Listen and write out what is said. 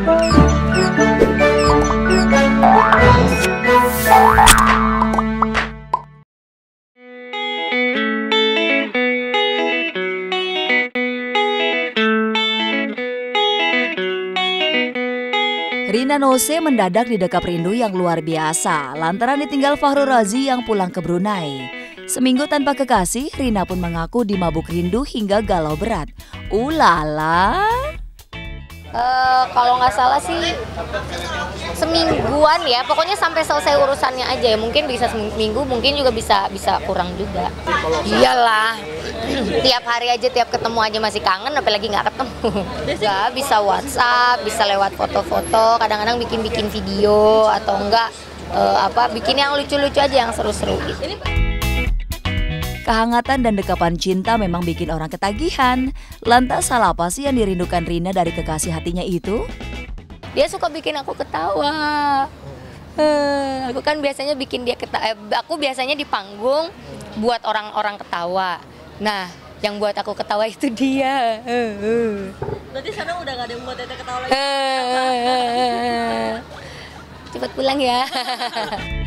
Rina Nose mendadak didekap rindu yang luar biasa lantaran ditinggal Fachru Razi yang pulang ke Brunei. Seminggu tanpa kekasih, Rina pun mengaku dimabuk rindu hingga galau berat. Ulala. Kalau nggak salah sih semingguan ya, pokoknya sampai selesai urusannya aja ya. Mungkin bisa seminggu, mungkin juga bisa kurang juga. Iyalah, tiap hari aja, tiap ketemu aja masih kangen, apalagi nggak ketemu. Nggak bisa WhatsApp, bisa lewat foto-foto, kadang-kadang bikin video atau enggak bikin yang lucu-lucu aja, yang seru-seru gitu. Kehangatan dan dekapan cinta memang bikin orang ketagihan. Lantas hal apa sih yang dirindukan Rina dari kekasih hatinya itu? Dia suka bikin aku ketawa. Aku kan biasanya bikin dia ketawa. Aku biasanya di panggung buat orang-orang ketawa. Nah, yang buat aku ketawa itu dia. Berarti sana udah gak ada yang buat Teteh ketawa lagi? Cepet pulang ya.